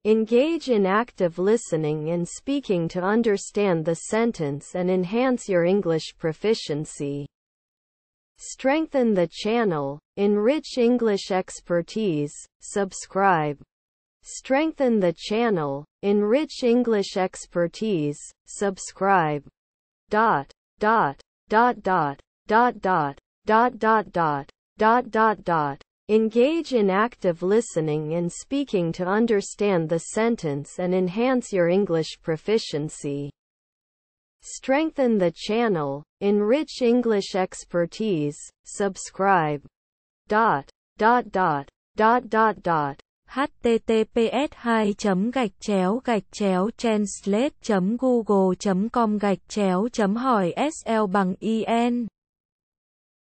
Engage in active listening and speaking to understand the sentence and enhance your English proficiency. Strengthen the channel, enrich English expertise, subscribe. Strengthen the channel, enrich English expertise, subscribe. Dot, dot, dot, dot, dot, dot, dot, dot, dot, dot, dot, dot. Engage in active listening and speaking to understand the sentence and enhance your English proficiency. Strengthen the channel, enrich English expertise, subscribe. Dot, dot, dot, dot, dot, dot. https://translate.google.com/hỏi sl bằng in